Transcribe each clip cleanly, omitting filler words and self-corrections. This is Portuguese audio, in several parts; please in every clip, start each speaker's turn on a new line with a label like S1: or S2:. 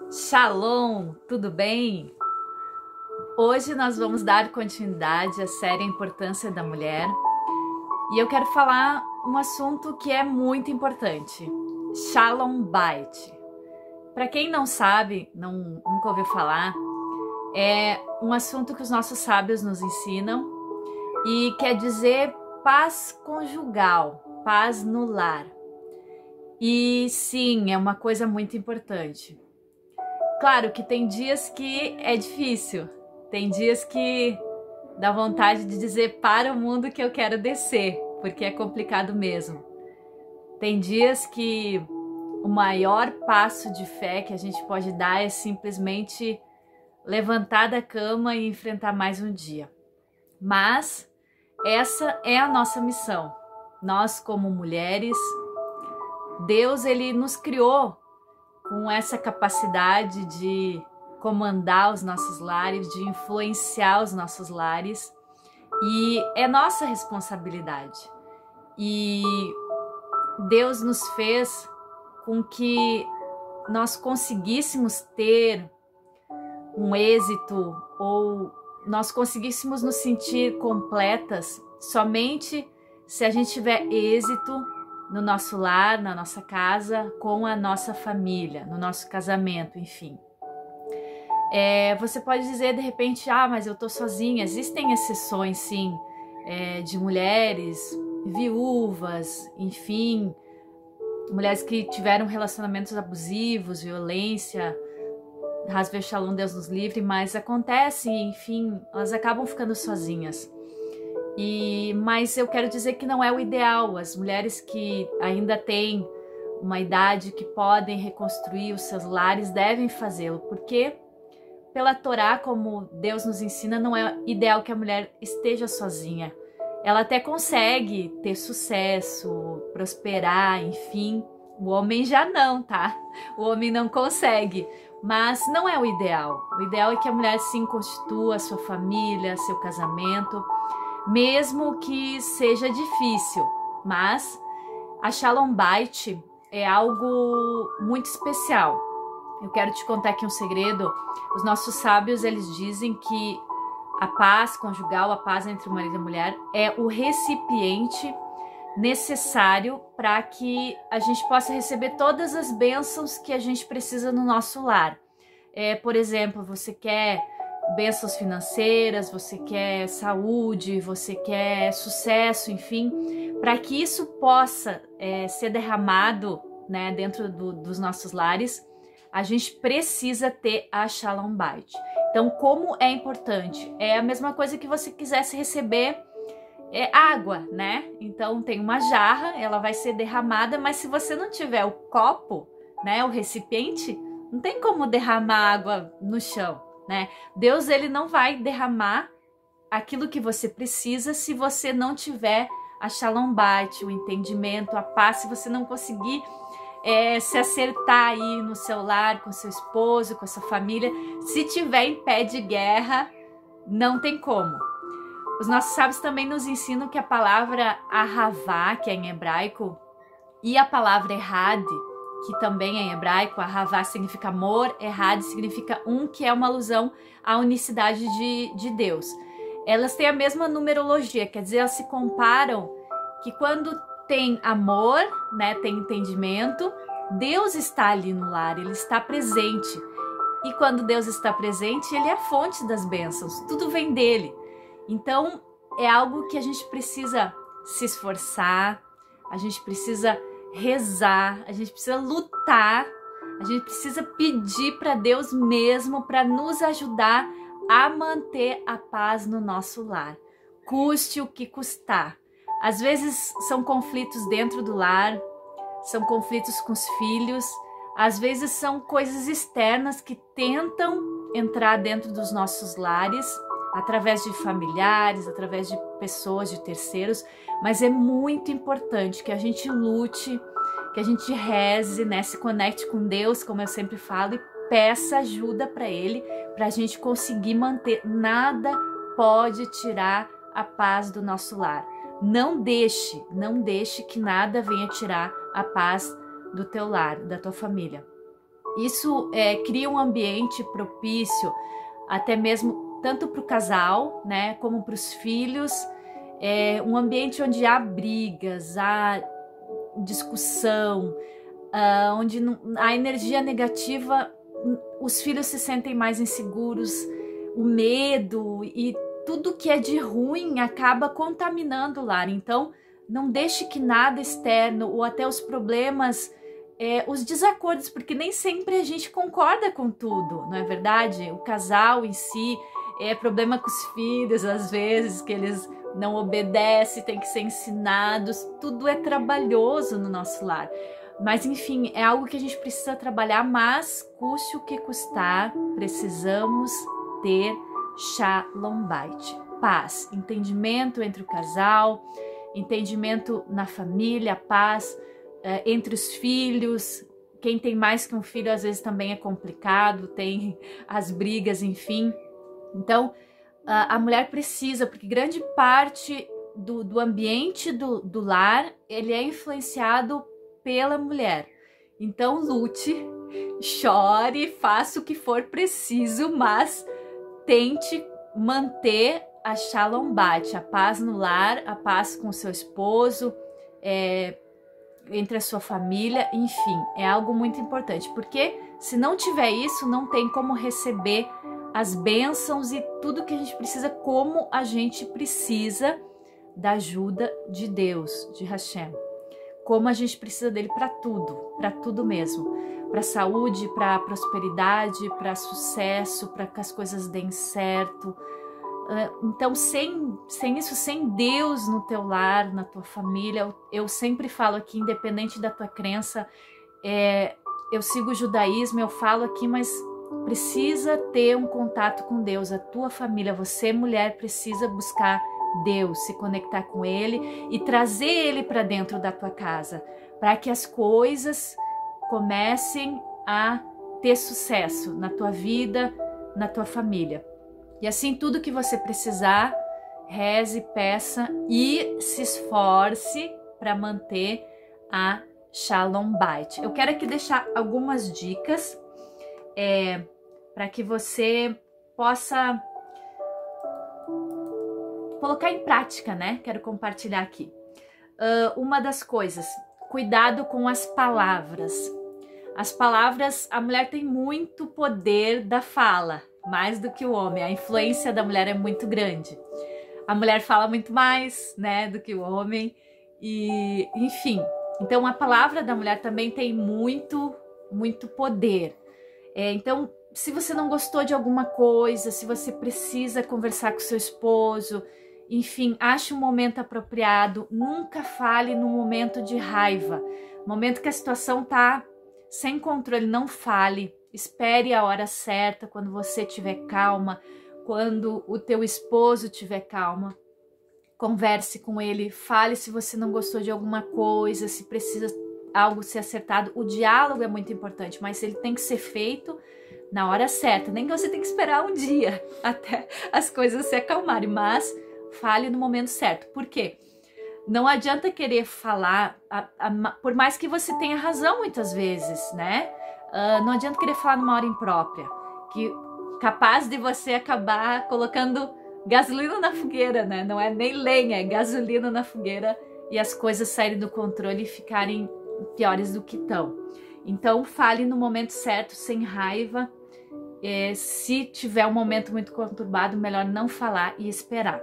S1: Shalom, tudo bem? Hoje nós vamos dar continuidade à série A Importância da Mulher e eu quero falar um assunto que é muito importante, Shalom Bait. Para quem não sabe, nunca ouviu falar, é um assunto que os nossos sábios nos ensinam e quer dizer paz conjugal, paz no lar. E sim, é uma coisa muito importante. Claro que tem dias que é difícil, tem dias que dá vontade de dizer para o mundo que eu quero descer, porque é complicado mesmo. Tem dias que o maior passo de fé que a gente pode dar é simplesmente levantar da cama e enfrentar mais um dia. Mas essa é a nossa missão. Nós, como mulheres, Deus ele nos criou com essa capacidade de comandar os nossos lares, de influenciar os nossos lares, e é nossa responsabilidade. E Deus nos fez com que nós conseguíssemos ter um êxito ou nós conseguíssemos nos sentir completas somente se a gente tiver êxito no nosso lar, na nossa casa, com a nossa família, no nosso casamento, enfim. Você pode dizer de repente, mas eu tô sozinha. Existem exceções, sim, de mulheres viúvas, enfim, mulheres que tiveram relacionamentos abusivos, violência, Hasbe Shalom, Deus nos livre, mas acontece, enfim, elas acabam ficando sozinhas. Mas eu quero dizer que não é o ideal. As mulheres que ainda têm uma idade que podem reconstruir os seus lares devem fazê-lo, porque pela Torá, como Deus nos ensina, não é ideal que a mulher esteja sozinha. Ela até consegue ter sucesso, prosperar, enfim. O homem já não, tá? O homem não consegue, mas não é o ideal. O ideal é que a mulher sim constitua a sua família, seu casamento, mesmo que seja difícil, mas a Shalom Bait é algo muito especial. Eu quero te contar aqui um segredo. Os nossos sábios, eles dizem que a paz conjugal, a paz entre o marido e a mulher, é o recipiente necessário para que a gente possa receber todas as bênçãos que a gente precisa no nosso lar. Por exemplo, você quer bênçãos financeiras, você quer saúde, você quer sucesso, enfim, para que isso possa ser derramado, né, dentro dos nossos lares, a gente precisa ter a Shalom Bait. Então, como é importante? É a mesma coisa que você quisesse receber água, né? Então, tem uma jarra, ela vai ser derramada, mas se você não tiver o copo, né, o recipiente, não tem como derramar água no chão, né? Deus ele não vai derramar aquilo que você precisa se você não tiver a Shalom Bait, o entendimento, a paz, se você não conseguir se acertar aí no seu lar, com seu esposo, com a sua família. Se tiver em pé de guerra, não tem como. Os nossos sábios também nos ensinam que a palavra ahavá, que é em hebraico, e a palavra errad, que também é em hebraico, ahavá significa amor, errad significa que é uma alusão à unicidade de Deus. Elas têm a mesma numerologia, quer dizer, elas se comparam que quando tem amor, né, tem entendimento, Deus está ali no lar, ele está presente. E quando Deus está presente, ele é a fonte das bênçãos, tudo vem dele. Então, é algo que a gente precisa se esforçar, a gente precisa rezar, a gente precisa lutar, a gente precisa pedir para Deus mesmo para nos ajudar a manter a paz no nosso lar, custe o que custar. Às vezes são conflitos dentro do lar, são conflitos com os filhos, às vezes são coisas externas que tentam entrar dentro dos nossos lares, através de familiares, através de pessoas, de terceiros, mas é muito importante que a gente lute, que a gente reze, né, se conecte com Deus, como eu sempre falo, e peça ajuda para Ele, para a gente conseguir manter. Nada pode tirar a paz do nosso lar. Não deixe que nada venha tirar a paz do teu lar, da tua família. Isso cria um ambiente propício até mesmo tanto para o casal, né, como para os filhos, um ambiente onde há brigas, há discussão, onde a energia negativa, os filhos se sentem mais inseguros, o medo e tudo que é de ruim acaba contaminando o lar. Então, não deixe que nada externo ou até os problemas, os desacordos, porque nem sempre a gente concorda com tudo, não é verdade? O casal em si, problema com os filhos, às vezes, que eles não obedecem, tem que ser ensinados, tudo é trabalhoso no nosso lar. Mas enfim, é algo que a gente precisa trabalhar, mas custe o que custar, precisamos ter Shalom Bait, paz, entendimento entre o casal, entendimento na família, paz entre os filhos. Quem tem mais que um filho às vezes também é complicado, tem as brigas, enfim. Então a mulher precisa, porque grande parte do ambiente do lar, ele é influenciado pela mulher. Então lute, chore, faça o que for preciso, mas tente manter a Shalom Bait, a paz no lar, a paz com o seu esposo, entre a sua família, enfim, é algo muito importante, porque se não tiver isso, não tem como receber as bênçãos e tudo que a gente precisa, como a gente precisa da ajuda de Deus, de Hashem. Como a gente precisa dele para tudo mesmo. Para saúde, para prosperidade, para sucesso, para que as coisas deem certo. Então, sem isso, sem Deus no teu lar, na tua família, eu sempre falo aqui, independente da tua crença, eu sigo o judaísmo, eu falo aqui, mas precisa ter um contato com Deus. A tua família, você mulher, precisa buscar Deus, se conectar com Ele e trazer Ele para dentro da tua casa, para que as coisas comecem a ter sucesso na tua vida, na tua família. E assim, tudo que você precisar, reze, peça e se esforce para manter a Shalom Bait. Eu quero aqui deixar algumas dicas para que você possa colocar em prática, né? Quero compartilhar aqui. Uma das coisas, cuidado com as palavras. As palavras, a mulher tem muito poder da fala, mais do que o homem. A influência da mulher é muito grande. A mulher fala muito mais, né, do que o homem. E, enfim, então a palavra da mulher também tem muito poder. Então, se você não gostou de alguma coisa, se você precisa conversar com seu esposo, enfim, ache um momento apropriado. Nunca fale no momento de raiva. No momento que a situação tá sem controle, não fale. Espere a hora certa, quando você estiver calma, quando o teu esposo estiver calma. Converse com ele, fale se você não gostou de alguma coisa, se precisa algo ser acertado. O diálogo é muito importante, mas ele tem que ser feito na hora certa. Nem que você tenha que esperar um dia até as coisas se acalmarem, mas fale no momento certo. Por quê? Não adianta querer falar, por mais que você tenha razão muitas vezes, né? Não adianta querer falar numa hora imprópria, que capaz de você acabar colocando gasolina na fogueira, né? Não é nem lenha, é gasolina na fogueira e as coisas saírem do controle e ficarem piores do que estão. Então fale no momento certo, sem raiva. Se tiver um momento muito conturbado, melhor não falar e esperar.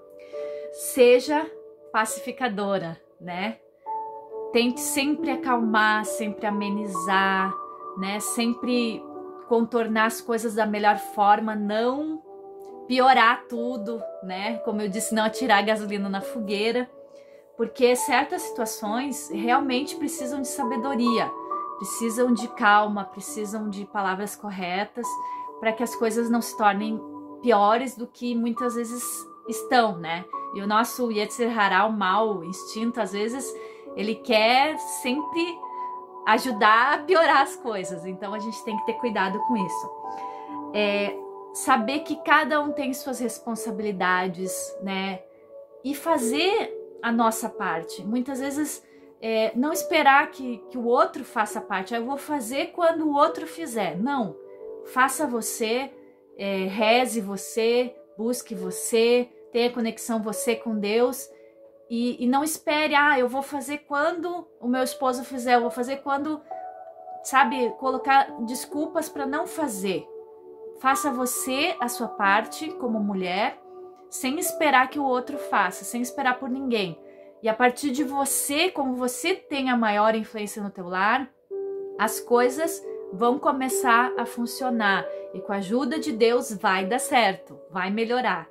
S1: Seja pacificadora, né? Tente sempre acalmar, sempre amenizar, né? Sempre contornar as coisas da melhor forma, não piorar tudo, né? Como eu disse, não atirar gasolina na fogueira, porque certas situações realmente precisam de sabedoria, precisam de calma, precisam de palavras corretas para que as coisas não se tornem piores do que muitas vezes estão, né? E o nosso Yetzer Hará, o mau instinto, às vezes ele quer sempre ajudar a piorar as coisas, então a gente tem que ter cuidado com isso. Saber que cada um tem suas responsabilidades, né? E fazer a nossa parte. Muitas vezes não esperar que o outro faça parte. Eu vou fazer quando o outro fizer. Não, faça você, reze você, busque você, tenha conexão você com Deus e não espere, eu vou fazer quando o meu esposo fizer, eu vou fazer quando, sabe, colocar desculpas para não fazer. Faça você a sua parte como mulher, sem esperar que o outro faça, sem esperar por ninguém. E a partir de você, como você tem a maior influência no teu lar, as coisas vão começar a funcionar. E com a ajuda de Deus vai dar certo, vai melhorar.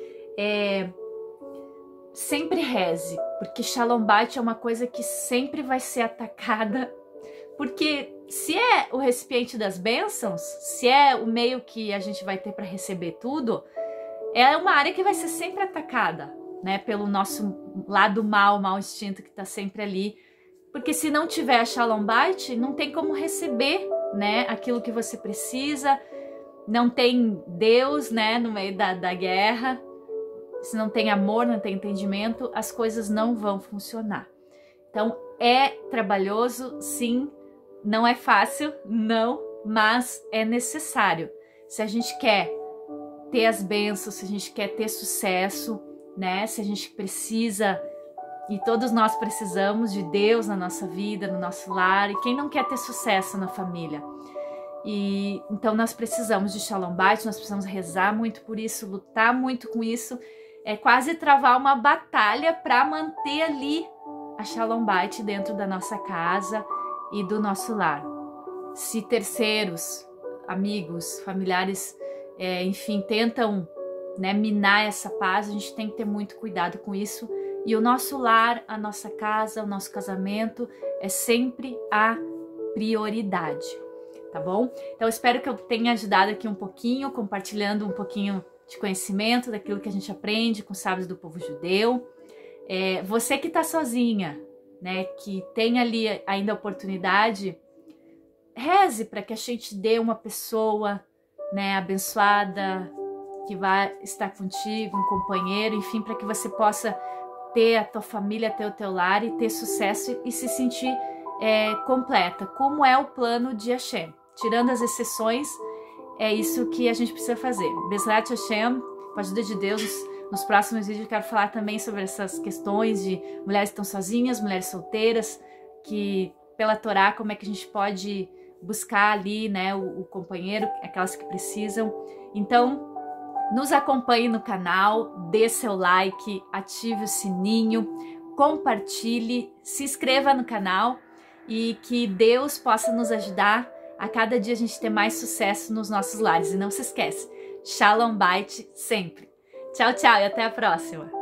S1: Sempre reze, porque Shalom Bait é uma coisa que sempre vai ser atacada. Porque se é o recipiente das bênçãos, se é o meio que a gente vai ter para receber tudo, é uma área que vai ser sempre atacada, né, pelo nosso lado mau instinto que está sempre ali. Porque se não tiver a Shalom Bait, não tem como receber, né, aquilo que você precisa, não tem Deus, né, no meio da guerra. Se não tem amor, não tem entendimento, as coisas não vão funcionar. Então é trabalhoso, sim, não é fácil, não, mas é necessário. Se a gente quer ter as bênçãos, se a gente quer ter sucesso, né? Se a gente precisa, e todos nós precisamos de Deus na nossa vida, no nosso lar, e quem não quer ter sucesso na família? E então nós precisamos de Shalom Bait, nós precisamos rezar muito por isso, lutar muito com isso, é quase travar uma batalha para manter ali a Shalom Bait dentro da nossa casa e do nosso lar. Se terceiros, amigos, familiares, enfim, tentam, né, minar essa paz, a gente tem que ter muito cuidado com isso. E o nosso lar, a nossa casa, o nosso casamento é sempre a prioridade, tá bom? Então, espero que eu tenha ajudado aqui um pouquinho, compartilhando um pouquinho de conhecimento daquilo que a gente aprende com os sábios do povo judeu. Você que tá sozinha, né, que tem ali ainda a oportunidade, reze para que a gente dê uma pessoa, né, abençoada, que vai estar contigo, um companheiro, enfim, para que você possa ter a tua família, ter o teu lar e ter sucesso e se sentir completa, como é o plano de Hashem. Tirando as exceções, é isso que a gente precisa fazer. Bezrat Hashem, com a ajuda de Deus, nos próximos vídeos eu quero falar também sobre essas questões de mulheres que estão sozinhas, mulheres solteiras, que pela Torá, como é que a gente pode buscar ali, né, o companheiro, aquelas que precisam. Então, nos acompanhe no canal, dê seu like, ative o sininho, compartilhe, se inscreva no canal e que Deus possa nos ajudar a cada dia a gente ter mais sucesso nos nossos lares. E não se esquece, Shalom Bait sempre. Tchau, tchau e até a próxima!